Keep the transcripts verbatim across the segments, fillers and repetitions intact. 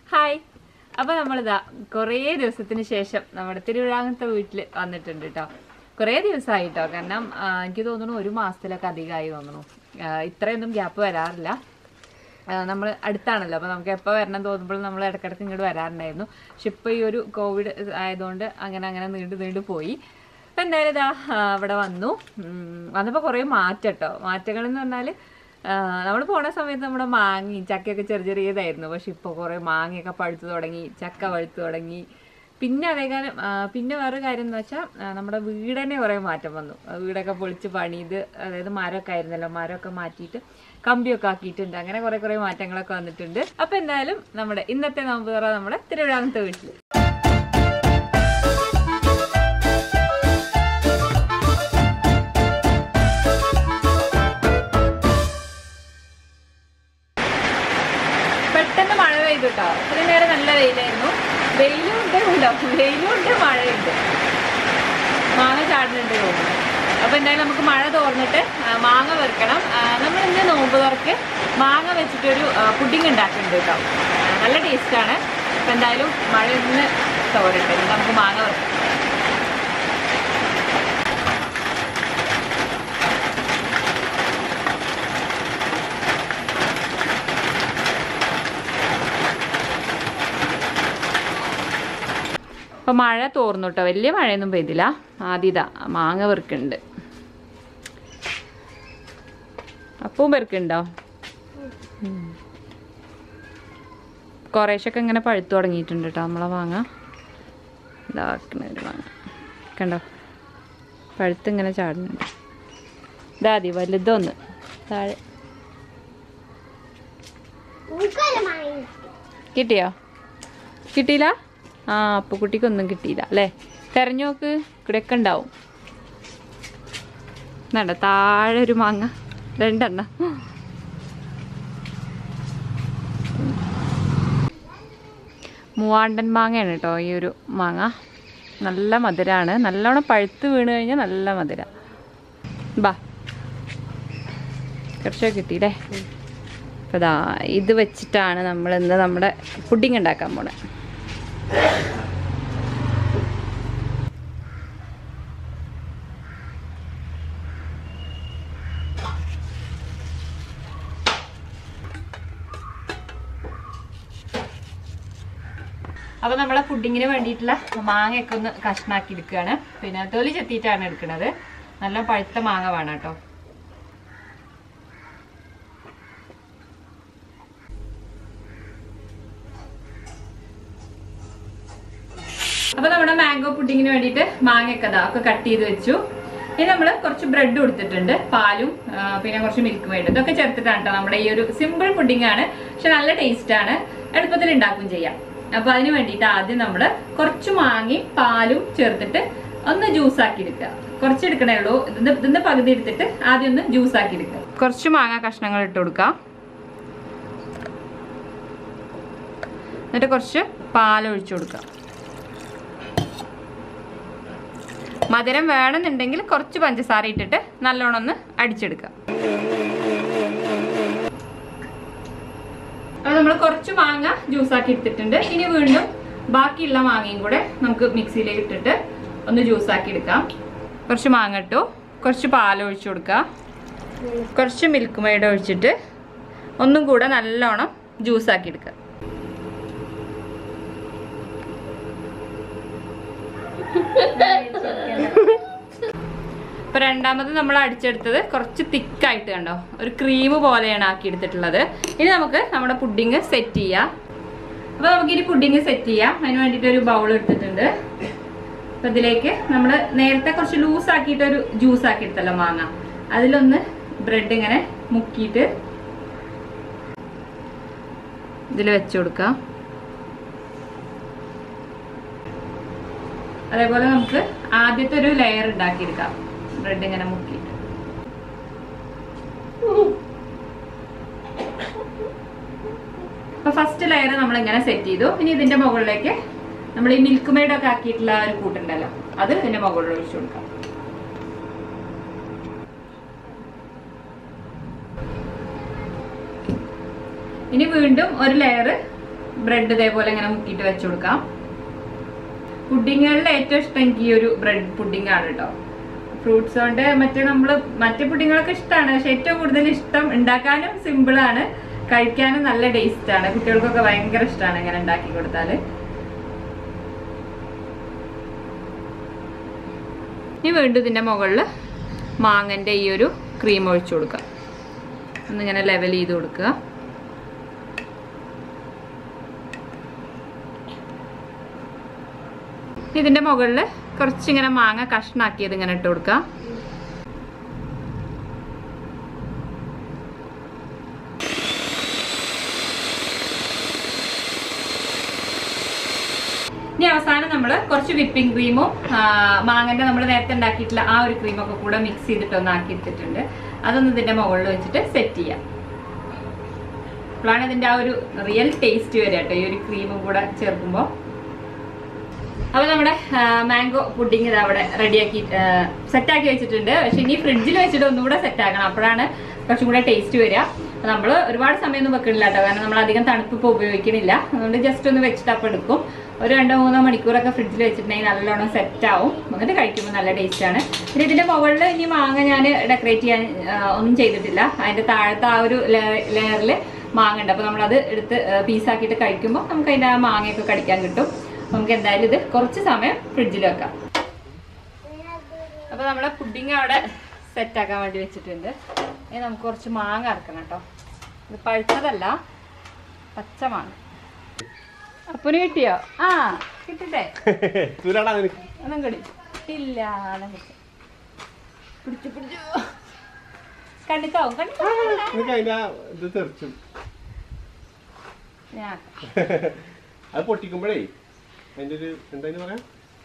Hi. അപ്പോൾ നമ്മളിതാ കുറേ ദിവസത്തിന് ശേഷം നമ്മുടെ തിരുവിഴാങ്ങത്തെ വീട്ടിൽ വന്നിട്ടുണ്ട് കേട്ടോ. കുറേ ദിവസമായി കേട്ടോ. കാരണം എനിക്ക് തോന്നുന്നു ഒരു മാസത്തിലൊക്കെ അധികമായി തോന്നുന്നു. ഇത്രയൊന്നും ഗ്യാപ്പ് വരാറില്ല. നമ്മൾ അടുത്താണല്ലോ, അപ്പോൾ നമുക്ക് എപ്പോൾ വരണം തോന്നുമ്പോൾ നമ്മൾ ഇടയ്ക്കിടയ്ക്ക് ഇങ്ങോട്ട് വരാറുണ്ടായിരുന്നു. പക്ഷെ ഇപ്പോൾ ഈ ഒരു കോവിഡ് ആയതുകൊണ്ട് അങ്ങനെ അങ്ങനെ നീണ്ടു നീണ്ടു പോയി. അപ്പം എന്തായാലും ഇതാ ഇവിടെ വന്നു. വന്നപ്പോൾ കുറേ മാറ്റം കേട്ടോ. മാറ്റങ്ങളെന്ന് പറഞ്ഞാൽ നമ്മൾ പോണ സമയത്ത് നമ്മുടെ മാങ്ങയും ചക്കയൊക്കെ ചെറിയ ചെറിയതായിരുന്നു. പക്ഷെ ഇപ്പോൾ കുറേ മാങ്ങയൊക്കെ പഴുത്ത് തുടങ്ങി, ചക്ക പഴുത്ത് തുടങ്ങി. പിന്നെ അതേകാലം പിന്നെ വേറൊരു കാര്യം എന്ന് വെച്ചാൽ നമ്മുടെ വീട് തന്നെ കുറേ മാറ്റം വന്നു. വീടൊക്കെ പൊളിച്ച് പണിത്, അതായത് മരമൊക്കെ ആയിരുന്നല്ലോ, മരമൊക്കെ മാറ്റിയിട്ട് കമ്പിയൊക്കെ ആക്കിയിട്ടുണ്ട്. അങ്ങനെ കുറേ കുറേ മാറ്റങ്ങളൊക്കെ വന്നിട്ടുണ്ട്. അപ്പം എന്തായാലും നമ്മുടെ ഇന്നത്തെ നോമ്പ് തുറ നമ്മുടെ തിരുവിഴാങ്ങത്തെ വീട്ടിൽ. പെട്ടെന്ന് മഴ പെയ്തു കേട്ടോ. ഇത്രയും നേരം നല്ല വെയിലായിരുന്നു. വെയിലും ഉണ്ട്, ഉണ്ടാവും വെയിലും ഉണ്ട്, മഴയുണ്ട്. മാങ്ങ ചാടുന്നുണ്ട് തോന്നുന്നു. അപ്പോൾ എന്തായാലും നമുക്ക് മഴ തോർന്നിട്ട് മാങ്ങ വെറുക്കണം. നമ്മൾ ഇന്ന് നോമ്പ് തുറക്ക് മാങ്ങ വെച്ചിട്ടൊരു പുഡിങ് ഉണ്ടാക്കുന്നുണ്ട് കേട്ടോ. നല്ല ടേസ്റ്റാണ്. അപ്പോൾ എന്തായാലും മഴ ഒന്ന് തോരട്ടെ, നമുക്ക് മാങ്ങ വെറുക്കാം. അപ്പോൾ മഴ തോർന്നു കേട്ടോ. വലിയ മഴയൊന്നും പെയ്തില്ല. ആദ്യതാ മാങ്ങ വെറുക്കുന്നുണ്ട്. അപ്പവും വെറുക്കുന്നുണ്ടോ? കുറേശ്ശൊക്കെ ഇങ്ങനെ പഴുത്തു തുടങ്ങിയിട്ടുണ്ട് കേട്ടോ നമ്മളെ മാങ്ങ. ഇതാക്കണ ഒരു മാങ്ങ കണ്ടോ, പഴുത്ത് ഇങ്ങനെ ചാടുന്നുണ്ട്. ഇതാതി വലുതൊന്ന് താഴെ കിട്ടിയോ? കിട്ടിയില്ല? ആ, അപ്പോൾ കുട്ടിക്കൊന്നും കിട്ടിയില്ല അല്ലേ? തെരഞ്ഞു നോക്ക്, ഇവിടെയൊക്കെ ഉണ്ടാവും. വേണ്ട, താഴെ ഒരു മാങ്ങ, രണ്ടെണ്ണം. മൂവാണ്ടൻ മാങ്ങയാണ് കേട്ടോ ഈ ഒരു മാങ്ങ. നല്ല മധുരമാണ്. നല്ലോണം പഴുത്ത് വീണ് കഴിഞ്ഞാൽ നല്ല മധുര. ബാ, കുറച്ചൊക്കെ കിട്ടിയില്ലേ? അപ്പോൾ ഇതാ ഇത് വെച്ചിട്ടാണ് നമ്മൾ ഇന്ന് നമ്മുടെ പുഡിങ് ഉണ്ടാക്കാൻ പോണേ. അപ്പോൾ നമ്മളെ പുഡിങ്ങിന് വേണ്ടിയിട്ടുള്ള മാങ്ങയൊക്കെ ഒന്ന് കഷ്ണാക്കി എടുക്കുകയാണ്. പിന്നെ തൊലി ചെത്തിയിട്ടാണ് എടുക്കുന്നത്. നല്ല പഴുത്ത മാങ്ങ വേണം കേട്ടോ. അപ്പോൾ നമ്മുടെ മാംഗോ പുഡിങ്ങിന് വേണ്ടിയിട്ട് മാങ്ങയൊക്കെ അതാ ഒക്കെ കട്ട് ചെയ്ത് വെച്ചു. ഇനി നമ്മൾ കുറച്ച് ബ്രെഡ് കൊടുത്തിട്ടുണ്ട്, പാലും പിന്നെ കുറച്ച് മിൽക്ക് മെയ്ഡ്, ഇതൊക്കെ ചേർത്തിട്ടാണ് കേട്ടോ നമ്മുടെ ഈ ഒരു സിമ്പിൾ പുഡിംഗ് ആണ്. പക്ഷെ നല്ല ടേസ്റ്റ് ആണ്, എളുപ്പത്തിൽ ഉണ്ടാക്കുകയും ചെയ്യാം. അപ്പൊ അതിന് വേണ്ടിയിട്ട് ആദ്യം നമ്മൾ കുറച്ച് മാങ്ങയും പാലും ചേർത്തിട്ട് ഒന്ന് ജ്യൂസ് ആക്കി എടുക്കുക. കുറച്ച് എടുക്കണേ ഉള്ളൂ. ഇതിന്റെ ഇതിന്റെ പകുതി എടുത്തിട്ട് ആദ്യം ഒന്ന് ജ്യൂസ് ആക്കി എടുക്കുക. കുറച്ച് മാങ്ങ കഷ്ണങ്ങൾ ഇട്ട് കൊടുക്കാം. എന്നിട്ട് കുറച്ച് പാൽ ഒഴിച്ചു കൊടുക്കാം. മധുരം വേണമെന്നുണ്ടെങ്കിൽ കുറച്ച് പഞ്ചസാര ഇട്ടിട്ട് നല്ലോണം ഒന്ന് അടിച്ചെടുക്കാം. അപ്പോൾ നമ്മൾ കുറച്ച് മാങ്ങ ജ്യൂസാക്കി എടുത്തിട്ടുണ്ട്. ഇനി വീണ്ടും ബാക്കിയുള്ള മാങ്ങയും കൂടെ നമുക്ക് മിക്സിയിലേക്ക് ഇട്ടിട്ട് ഒന്ന് ജ്യൂസാക്കി എടുക്കാം. കുറച്ച് മാങ്ങ ഇട്ടു, കുറച്ച് പാൽ ഒഴിച്ചു കൊടുക്കുക, കുറച്ച് മിൽക്ക് മെയ്ഡ് ഒഴിച്ചിട്ട് ഒന്നും കൂടെ നല്ലോണം ജ്യൂസാക്കി എടുക്കുക. ഇപ്പൊ രണ്ടാമത് നമ്മൾ അടിച്ചെടുത്തത് കുറച്ച് തിക്കായിട്ട് കണ്ടോ, ഒരു ക്രീം പോലെയാണ് ആക്കി എടുത്തിട്ടുള്ളത്. ഇനി നമുക്ക് നമ്മുടെ പുഡിങ് സെറ്റ് ചെയ്യാം. അപ്പൊ നമുക്ക് ഇനി പുഡിങ് സെറ്റ് ചെയ്യാം. അതിന് വേണ്ടിയിട്ട് ഒരു ബൗൾ എടുത്തിട്ടുണ്ട്. അപ്പൊ ഇതിലേക്ക് നമ്മൾ നേരത്തെ കുറച്ച് ലൂസ് ആക്കിയിട്ട് ഒരു ജ്യൂസ് ആക്കി എടുത്തല്ലോ മാങ്ങ, അതിലൊന്ന് ബ്രെഡ് ഇങ്ങനെ മുക്കിയിട്ട് ഇതിൽ വെച്ചു കൊടുക്കാം. അതേപോലെ നമുക്ക് ആദ്യത്തെ ഒരു ലെയർ ഉണ്ടാക്കിയെടുക്കാം. ബ്രെഡ് ഇങ്ങനെ മുക്കിയിട്ട് അപ്പൊ ഫസ്റ്റ് ലെയർ നമ്മൾ ഇങ്ങനെ സെറ്റ് ചെയ്തു. ഇനി ഇതിന്റെ മുകളിലേക്ക് നമ്മൾ ഈ മിൽക്ക് മെയ്ഡ് ഒക്കെ ആക്കിയിട്ടുള്ള ഒരു കൂട്ടുണ്ടല്ലോ, അത് ഇതിന്റെ മുകളിൽ ഒഴിച്ചു കൊടുക്കാം. ഇനി വീണ്ടും ഒരു ലെയർ ബ്രെഡ് ഇതേപോലെ ഇങ്ങനെ മുക്കിയിട്ട് വെച്ചു കൊടുക്കാം. പുഡിങ്ങുകളിൽ ഏറ്റവും ഇഷ്ടം എനിക്ക് ഈ ഒരു ബ്രെഡ് പുഡിംഗ് ആണ് കേട്ടോ. ഫ്രൂട്ട്സ് കൊണ്ട് മറ്റേ നമ്മള് മറ്റേ പുഡിങ്ങുകളൊക്കെ ഇഷ്ടമാണ്, പക്ഷെ ഏറ്റവും കൂടുതൽ ഇഷ്ടം ഉണ്ടാക്കാനും സിമ്പിൾ ആണ്, കഴിക്കാനും നല്ല ടേസ്റ്റ് ആണ്. കുട്ടികൾക്കൊക്കെ ഭയങ്കര ഇഷ്ടമാണ് ഇങ്ങനെ ഉണ്ടാക്കി കൊടുത്താല്. ഇനി വീണ്ടും ഇതിന്റെ മുകളിൽ മാങ്ങന്റെ ഈ ഒരു ക്രീം ഒഴിച്ചു കൊടുക്കുക. ഒന്നിങ്ങനെ ലെവൽ ചെയ്ത് കൊടുക്കുക. ഇതിന്റെ മുകളിൽ കുറച്ചിങ്ങനെ മാങ്ങ കഷ്ണാക്കിയത് ഇങ്ങനെ ഇട്ട് കൊടുക്കുക. ഇനി അവസാനം നമ്മൾ കുറച്ച് വിപ്പിംഗ് ക്രീമും മാങ്ങന്റെ നമ്മൾ നേരത്തെ ഉണ്ടാക്കിയിട്ടുള്ള ആ ഒരു ക്രീമൊക്കെ കൂടെ മിക്സ് ചെയ്തിട്ട് ഒന്ന് ആക്കി എടുത്തിട്ടുണ്ട്. അതൊന്ന് ഇതിന്റെ മുകളിൽ വെച്ചിട്ട് സെറ്റ് ചെയ്യാം. അപ്പോഴാണ് ഇതിന്റെ ആ ഒരു റിയൽ ടേസ്റ്റ് വരിക കേട്ടോ, ഈ ഒരു ക്രീമും കൂടെ ചേർക്കുമ്പോൾ. അപ്പൊ നമ്മുടെ മാംഗോ പുഡിംഗ് ഇത് അവിടെ റെഡിയാക്കി സെറ്റാക്കി വെച്ചിട്ടുണ്ട്. പക്ഷെ ഇനി ഫ്രിഡ്ജിൽ വെച്ചിട്ട് ഒന്നുകൂടെ സെറ്റ് ആക്കണം, അപ്പോഴാണ് കുറച്ചും കൂടെ ടേസ്റ്റ് വരിക. നമ്മൾ ഒരുപാട് സമയമൊന്നും വെക്കണില്ല കേട്ടോ, കാരണം നമ്മൾ അധികം തണുപ്പ് ഇപ്പോൾ ഉപയോഗിക്കണില്ല. അതുകൊണ്ട് ജസ്റ്റ് ഒന്ന് വെച്ചിട്ട് അപ്പം എടുക്കും. ഒരു രണ്ടോ മൂന്നോ മണിക്കൂറൊക്കെ ഫ്രിഡ്ജിൽ വെച്ചിട്ടുണ്ടെങ്കിൽ നല്ലോണം സെറ്റ് ആവും. എന്നിട്ട് കഴിക്കുമ്പോൾ നല്ല ടേസ്റ്റ് ആണ്. പിന്നെ ഇതിന്റെ മുകളിൽ ഇനി മാങ്ങ ഞാൻ ഡെക്കറേറ്റ് ചെയ്യാൻ ഒന്നും ചെയ്തിട്ടില്ല. അതിന്റെ താഴത്തെ ആ ഒരു ലെയറിൽ മാങ്ങ ഉണ്ട്. അപ്പൊ നമ്മളത് എടുത്ത് പീസാക്കിയിട്ട് കഴിക്കുമ്പോൾ നമുക്ക് അതിന്റെ ആ മാങ്ങയൊക്കെ കടിക്കാൻ കിട്ടും. നമുക്ക് എന്തായാലും ഇത് കുറച്ച് സമയം ഫ്രിഡ്ജിൽ വെക്കാം. അപ്പൊ നമ്മളെ പുഡിങ് അവിടെ സെറ്റ് ആക്കാൻ വേണ്ടി വെച്ചിട്ടുണ്ട്. ഇനി നമുക്ക് കുറച്ച് മാങ്ങ അറക്കണം കേട്ടോ. ഇത് പഴുത്തതല്ല, പച്ച മാങ്ങ. അപ്പന് കിട്ടിയോ? ആ കിട്ടട്ടെ. ഒന്നും കൂടി ഇല്ല, പിടിച്ചു പിടിച്ചു കണ്ടിക്കാവും അത് പൊട്ടിക്കുമ്പോഴേ അതിന്റെ ഒരു എന്തായാലും പറയാം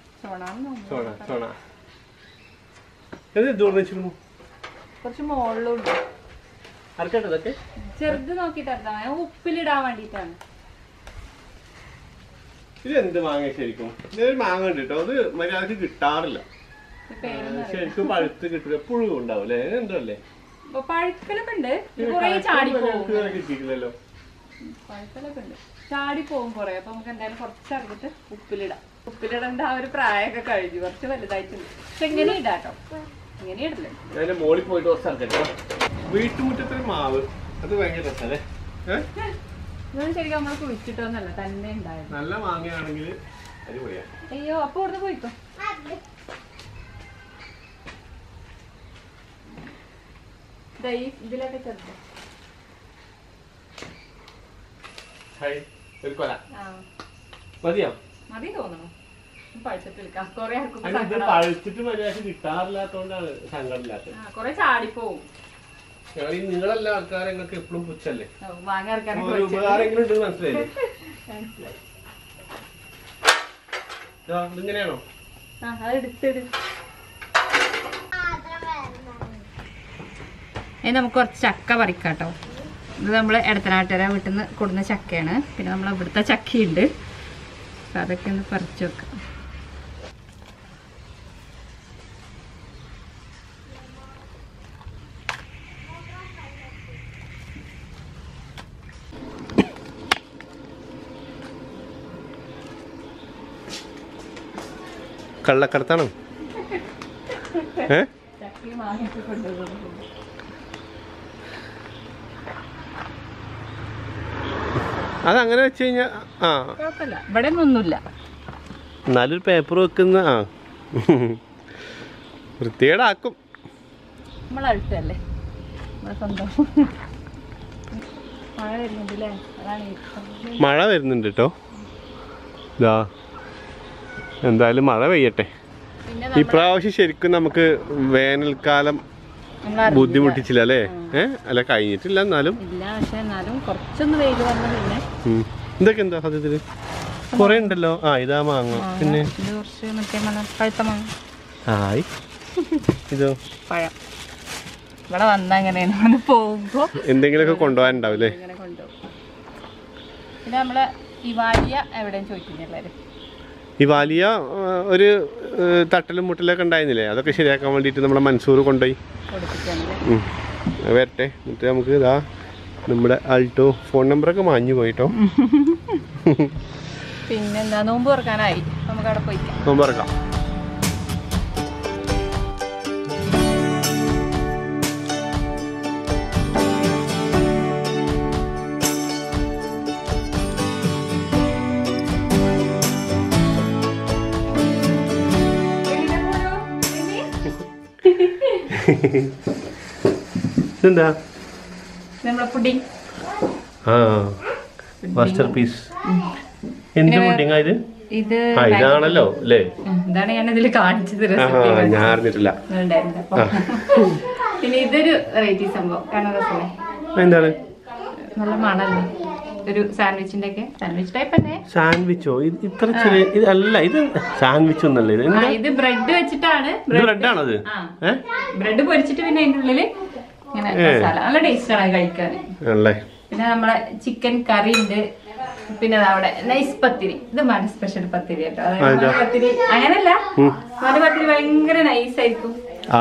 കുറച്ച് മുകളിലുണ്ട്. ആർക്കട്ടതൊക്കെ ചെറുത് നോക്കിട്ട് ഉപ്പിലിടാൻ വേണ്ടിട്ടാണ്. ഇത് എന്ത് മാങ്ങ ശരിക്കും? ഇതൊരു മാങ്ങ ഉണ്ട് കേട്ടോ, അത് മര്യാദക്ക് കിട്ടാറില്ല. ശരിക്കും പഴുത്ത് കിട്ടില്ല, എപ്പോഴും ഉണ്ടാവും അല്ലേ? എന്തല്ലേ പഴുക്കലൊക്കെ ഉണ്ട്, കിട്ടിയിട്ടില്ലല്ലോ. പഴുക്കലൊക്കെ ഉണ്ട്, ചാടി പോകും കുറെ. അപ്പൊ നമുക്ക് എന്തായാലും കുറച്ചറിഞ്ഞിട്ട് ഉപ്പിലിടാം. ഉപ്പിലിടേണ്ട ആ ഒരു പ്രായമൊക്കെ കഴിഞ്ഞു, കുറച്ച് വലുതായിട്ടുണ്ട്. പക്ഷെ എങ്ങനെ ഇടാട്ടോ, ഇങ്ങനെ ഇടില്ല. ഞാൻ മോളിൽ പോയിട്ട് കുറച്ച് അറിഞ്ഞോ. വീട്ടുമുറ്റത്തൊരു മാവ്, അത് ഭയങ്കര രസല്ലേ? ഇതൊന്നും ശരിക്കും നമ്മള് കുഴിച്ചിട്ടോന്നല്ല, തന്നെ ഉണ്ടായിരുന്നു. നല്ല മാങ്ങയാണെങ്കിൽ അടിപൊളിയാ. അയ്യോ, അപ്പൊ ഇവിടുന്ന് പോയിക്കോ. ഇതിലൊക്കെ ചെറുത് മതിയോ? മതി തോന്നണു. പഴുത്തിട്ട് കൊറേ പഴുത്തിട്ട് മര്യാദ കിട്ടാറില്ലാത്തോണ്ടാണ് സങ്കടമില്ലാത്തത്. കൊറേ ചാടിപ്പോവും. നിങ്ങളല്ല ആൾക്കാരെ നിങ്ങൾക്ക് എപ്പോഴും പുച്ഛല്ലേ? വാങ്ങാൻ ഉപകാരങ്ങളും ഉണ്ട്, മനസ്സിലായില്ലേ? ഇതിങ്ങനെയാണോ? ഇനി നമുക്ക് കുറച്ച് ചക്ക പറിക്കാട്ടോ. ഇത് നമ്മൾ എടത്തനാട്ടുകര വീട്ടിൽ നിന്ന് കൊടുന്ന ചക്കയാണ്. പിന്നെ നമ്മൾ ഇവിടുത്തെ ചക്കയുണ്ട്, അതൊക്കെ ഒന്ന് പറിച്ചു വെക്കാം. കള്ളക്കടത്താണോ? അതങ്ങനെ വെച്ച് കഴിഞ്ഞാ ആ ഇവിടെ ഒന്നുമില്ല. എന്നാലൊരു പേപ്പർ വെക്കുന്ന ആ വൃത്തികേടാക്കും. നമ്മളടുത്തല്ലേ സ്വന്തം. മഴ വരുന്നുണ്ട്, മഴ വരുന്നുണ്ട് കേട്ടോ. ഇതാ എന്തായാലും മഴ പെയ്യട്ടെ. ഇപ്രാവശ്യം ശരിക്കും നമുക്ക് വേനൽക്കാലം ബുദ്ധിമുട്ടിച്ചില്ല അല്ലേ? ഏഹ് അല്ല കഴിഞ്ഞിട്ടില്ല, എന്നാലും ഇതൊക്കെ എന്താ സത്യത്തില് കൊറേ ഉണ്ടല്ലോ. ആ ഇതാ മാങ്ങ, പിന്നെ ആയി ഇതോ പഴം. ഇവിടെ വന്ന അങ്ങനെയാണ് പോകുമ്പോ എന്തെങ്കിലുമൊക്കെ കൊണ്ടുപോകാനുണ്ടാവില്ലേ? പിന്നെ നമ്മള് ഇവാലിയ എവിടെയും ചോദിക്കുന്നില്ലാരും. ഈ വലിയ ഒരു തട്ടലും മുട്ടലൊക്കെ ഉണ്ടായിരുന്നില്ലേ, അതൊക്കെ ശരിയാക്കാൻ വേണ്ടിയിട്ട് നമ്മളെ മൻസൂർ കൊണ്ടുപോയി. വരട്ടെ, എന്നിട്ട് നമുക്ക് ഇതാ നമ്മുടെ ആൾട്ടോ ഫോൺ നമ്പറൊക്കെ മാഞ്ഞു പോയിട്ടോ. പിന്നെന്താ നോമ്പ് തുറക്കാനായി, നമുക്ക് അവിടെ പോയിക്കാം. നോമ്പ് തുറക്കാം. ഇതെന്താ? നമ്മളെ പുഡിംഗ്. ആ മാസ്റ്റർ പീസ്. എന്ത് പുഡിംഗ് ഇത്? ഇത് ഇതാണല്ലോ അല്ലേ? ഇതാണ് ഞാൻ ഇതിൽ കാണിച്ചത്. ഞാൻ അറിഞ്ഞിട്ടില്ല. പിന്നെ ഇതൊരു വെറൈറ്റി സംഭവം. എന്താണ്? നല്ല മണല്ലേ, ഒരു സാൻഡ്വിച്ചിന്റെ ഒക്കെ സാൻഡ്വിച്ച് ടൈപ്പ് തന്നെ. സാൻഡ്വിച്ചോ? ഇത്ര ചെറിയ ഇതല്ല, ഇത് സാൻഡ്വിച്ച് ഒന്നല്ല. ഇത് ഇത് ബ്രെഡ് വെച്ചിട്ടാണ്. ബ്രെഡ് ആണത്? ബ്രെഡ് പൊരിച്ചിട്ട് പിന്നെ അതിന്റെ ഉള്ളില് ഇങ്ങനെ മസാല. നല്ല ടേസ്റ്റ് ആണ് കഴിക്കാൻ. പിന്നെ നമ്മളെ ചിക്കൻ കറി ഉണ്ട്. പിന്നെ അവിടെ നൈസ് പത്തിരി. ഇത് മന സ്പെഷ്യൽ പത്തിരി കേട്ടോ. അതായത് പത്തിരി അങ്ങനല്ല, മന പത്തിരി ഭയങ്കര നൈസ് ആയിരിക്കും.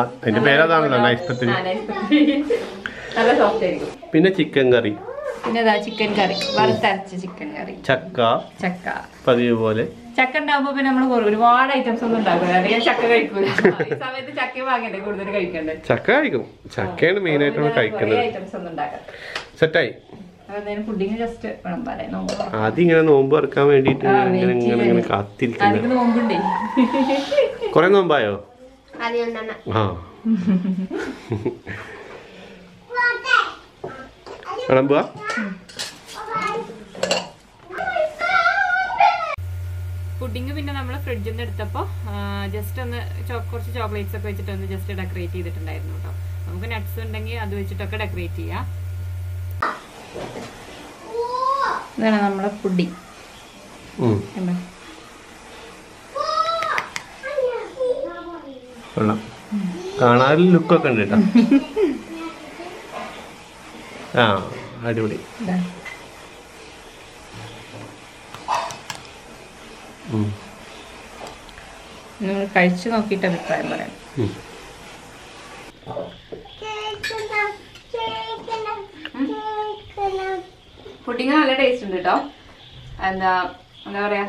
നല്ല സോഫ്റ്റ് ആയിരിക്കും. പിന്നെ ചിക്കൻ കറി. പിന്നെ ചിക്കൻ കറി, വറുത്തരച്ച ചിക്കൻ കറി. ചക്ക. ചക്ക പതിവ് പോലെ. ചക്ക ഉണ്ടാവുമ്പോ പിന്നെ നമ്മള് ഒരുപാട് ഐറ്റംസ് ഒന്നും ഉണ്ടാക്കില്ല. ഞാൻ ചക്ക കഴിക്കൂല. ഈ സമയത്ത് ചക്ക വാങ്ങണ്ടേ കൂടുതൽ കഴിക്കണ്ടേ? ചക്ക കഴിക്കും. ചക്കയാണ് മെയിൻ ആയിട്ട് കഴിക്കുന്നത്. ഐറ്റംസ് ഒന്നും ഉണ്ടാക്കാം. സെറ്റായി. അതിങ്ങനെ നോമ്പ് തുറക്കാൻ വേണ്ടിട്ട് ഇങ്ങനെ ഇങ്ങനെ ഇങ്ങനെ കാത്തിരിക്കുന്നു. കൊറേ നോമ്പായോ? ആ വിളമ്പുക. പുഡിങ് പിന്നെ നമ്മൾ ഫ്രിഡ്ജിൽ നിന്ന് എടുത്തപ്പോൾ ജസ്റ്റ് ഒന്ന് കുറച്ച് ചോക്ലേറ്റ്സ് ഒക്കെ വെച്ചിട്ട് ഒന്ന് ജസ്റ്റ് ഡെക്കറേറ്റ് ചെയ്തിട്ടുണ്ടായിരുന്നു കേട്ടോ. നമുക്ക് നട്ട്സ് ഉണ്ടെങ്കിൽ അത് വെച്ചിട്ടൊക്കെ ഡെക്കറേറ്റ് ചെയ്യാം. ഇതാണ് നമ്മളെ പുഡിങ്. കാണാൻ ലുക്കൊക്കെ ഉണ്ട് കേട്ടോ. ആ അടിപൊളി. നിങ്ങൾ കഴിച്ചു നോക്കിയിട്ട് അഭിപ്രായം പറയാം. പുഡിങ് നല്ല ടേസ്റ്റ് ഉണ്ട് കേട്ടോ. എന്താ എന്താ പറയാ,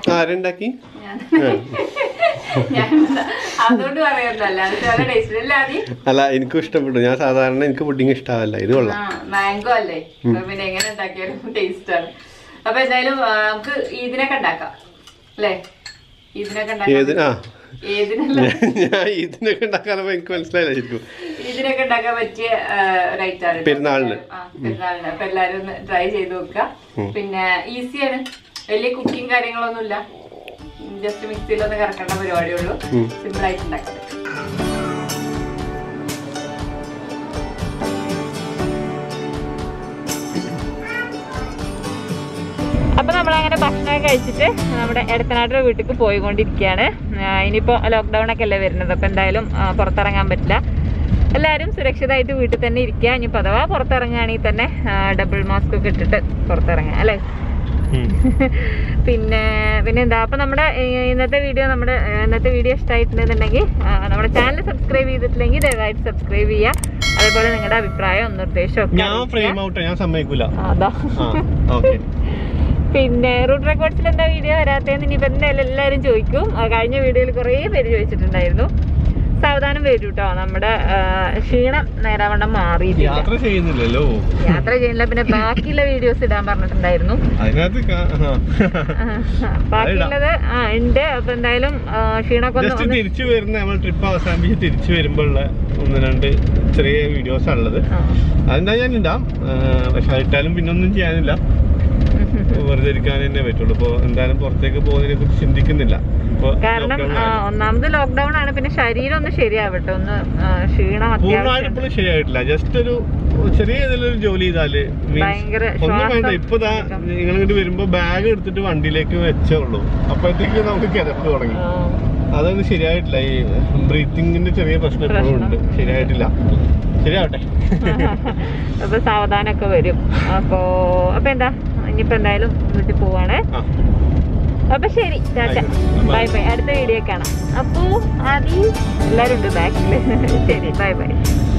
അതുകൊണ്ട് പറയുന്നല്ല, നല്ല ടേസ്റ്റ് അല്ല. അല്ല എനിക്കും ഇഷ്ടപ്പെട്ടു. ഞാൻ സാധാരണ എനിക്ക് പുഡിങ് ഇഷ്ടമല്ല, ഇത് കൊള്ളാം. മാംഗോ അല്ലേ, പിന്നെ എങ്ങനെ ഉണ്ടാക്കിയാലും ടേസ്റ്റ് ആണ്. അപ്പൊ എന്തായാലും നമുക്ക് ഈദിനൊക്കെ ഉണ്ടാക്കാം അല്ലേ? ഈദിനൊക്കെ ഉണ്ടാക്കാം. ഇതിനൊക്കെ ഉണ്ടാക്കാനപ്പോ എനിക്ക് മനസ്സിലായില്ല ശരിക്കും. ഇതിനൊക്കെ ഉണ്ടാക്കാൻ പറ്റിയ ഒരു ഐറ്റാണ് പെരുന്നാളിന്. പെരുന്നാളിന് അപ്പൊ എല്ലാരും ഒന്ന് ട്രൈ ചെയ്ത് നോക്കുക. പിന്നെ ഈസിയാണ്, വലിയ കുക്കിംഗ് കാര്യങ്ങളൊന്നുമില്ല. ജസ്റ്റ് മിക്സിയിലൊന്ന് കറക്കേണ്ട പരിപാടിയേ ഉള്ളൂ. സിമ്പിൾ ആയിട്ട് ഉണ്ടാക്കാൻ പറ്റും. അപ്പൊ നമ്മളങ്ങനെ ഭക്ഷണമൊക്കെ കഴിച്ചിട്ട് നമ്മുടെ എടത്തനാട്ടുടെ വീട്ടിലേക്ക് പോയിക്കൊണ്ടിരിക്കുകയാണ്. ഇനിയിപ്പോൾ ലോക്ക്ഡൗൺ ഒക്കെ അല്ലേ വരുന്നത്. അപ്പം എന്തായാലും പുറത്തിറങ്ങാൻ പറ്റില്ല. എല്ലാവരും സുരക്ഷിതമായിട്ട് വീട്ടിൽ തന്നെ ഇരിക്കുക. ഇനിയിപ്പോൾ അഥവാ പുറത്തിറങ്ങുകയാണെങ്കിൽ തന്നെ ഡബിൾ മാസ്ക് ഒക്കെ ഇട്ടിട്ട് പുറത്തിറങ്ങുക അല്ലേ? പിന്നെ പിന്നെ എന്താ, അപ്പം നമ്മുടെ ഇന്നത്തെ വീഡിയോ നമ്മുടെ ഇന്നത്തെ വീഡിയോ ഇഷ്ടമായിട്ടുണ്ടെന്നുണ്ടെങ്കിൽ നമ്മുടെ ചാനൽ സബ്സ്ക്രൈബ് ചെയ്തിട്ടില്ലെങ്കിൽ ദയവായിട്ട് സബ്സ്ക്രൈബ് ചെയ്യുക. അതേപോലെ നിങ്ങളുടെ അഭിപ്രായം നിർദ്ദേശമൊക്കെ. അതാ. പിന്നെ റൂട്ട് റെക്കോർഡ്സിൽ എന്താ വീഡിയോ വരാത്തതെന്ന് ഇനിയിപ്പോൾ എന്തായാലും എല്ലാവരും ചോദിക്കും. കഴിഞ്ഞ വീഡിയോയിൽ കുറേ പേര് ചോദിച്ചിട്ടുണ്ടായിരുന്നു. സാവധാനം വരും കേട്ടോ. നമ്മുടെ ക്ഷീണം നേരാവണ്ണം മാറിയിട്ടില്ല. യാത്ര ചെയ്യുന്നില്ലല്ലോ. യാത്ര ചെയ്യുന്നില്ല. പിന്നെ ബാക്കിയുള്ള വീഡിയോസ് ഇടാൻ പറഞ്ഞിട്ടുണ്ടായിരുന്നു. ബാക്കിയുള്ളത് ആ ഉണ്ട്. അപ്പൊ എന്തായാലും ക്ഷീണമൊക്കെ തിരിച്ചു വരുന്ന നമ്മൾ ട്രിപ്പ് അവസാനിപ്പിച്ച് തിരിച്ചു വരുമ്പോഴുള്ള ഒന്ന് രണ്ട് ചെറിയ വീഡിയോസ് ഉള്ളത്. അതെന്താ ഞാൻ ഇടാം. പക്ഷെ അതിട്ടാലും പിന്നൊന്നും ചെയ്യാനില്ല. വെറുതെ ഇരിക്കാൻ തന്നെ പറ്റുള്ളൂ. ഇപ്പൊ എന്തായാലും പുറത്തേക്ക് പോകുന്നതിനെ കുറിച്ച് ചിന്തിക്കുന്നില്ല. കാരണം ഒന്നാമത് ലോക്ക്ഡൌൺ ആണ്. പിന്നെ ശരീരം ഒന്ന് ശരിയാവട്ടെ. ഒന്ന് ക്ഷീണം പൂർണ്ണമായിട്ട് ശരിയായിട്ടില്ല. ജസ്റ്റ് ഒരു ചെറിയ ഇതിലൊരു ജോലി ചെയ്താല് ഒന്നും വേണ്ട. ഇപ്പൊ നിങ്ങൾ ഇങ്ങോട്ട് വരുമ്പോ ബാഗ് എടുത്തിട്ട് വണ്ടിയിലേക്ക് വെച്ചേ ഉള്ളൂ. അപ്പോഴത്തേക്ക് നമുക്ക് കിതപ്പ് തുടങ്ങി. അതൊന്നും ശരിയായിട്ടില്ല. ഈ ബ്രീത്തിങ്ങിന്റെ ചെറിയ പ്രശ്നം എപ്പോഴും ഉണ്ട്. ശരിയായിട്ടില്ല. ശരിയാവട്ടെ. അപ്പൊ സാവധാനൊക്കെ വരും. അപ്പൊ അപ്പൊ എന്താ ഇനിയിപ്പോ എന്തായാലും വീട്ടിൽ പോവാണ്. അപ്പൊ ശരി, ടാറ്റ, ബൈ ബൈ. അടുത്ത വീഡിയോ കാണാം. അപ്പോ ആദ്യം എല്ലാരും ഉണ്ട് ബാക്കില്. ശരി, ബൈ ബൈ.